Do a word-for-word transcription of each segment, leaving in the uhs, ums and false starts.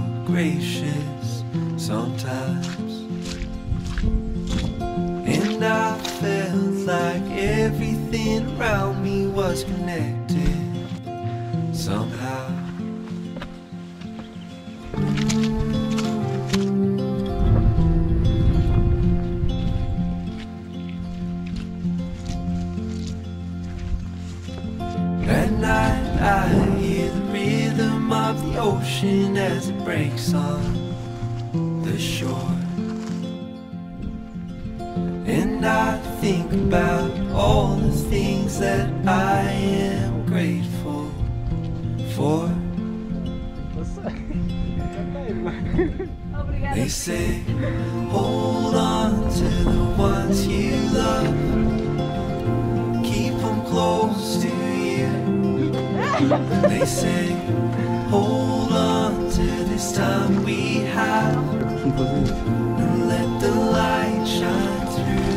gracious sometimes, and I felt like everything around me was connected somehow. At night I hear the rhythm of the ocean as it breaks on the shore, and I think about all the things that I am grateful for. They say, hold on to the ones you love, keep them close to you. They say, hold on to this time we have, and let the light shine through.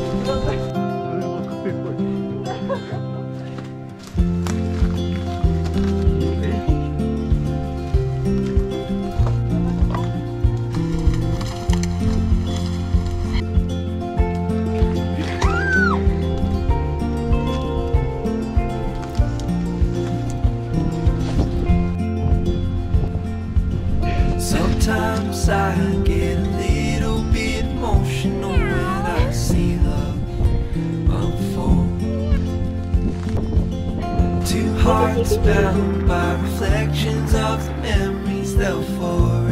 Sometimes I get a little bit emotional when I see love unfold. Two hearts bound by reflections of the memories they'll forge.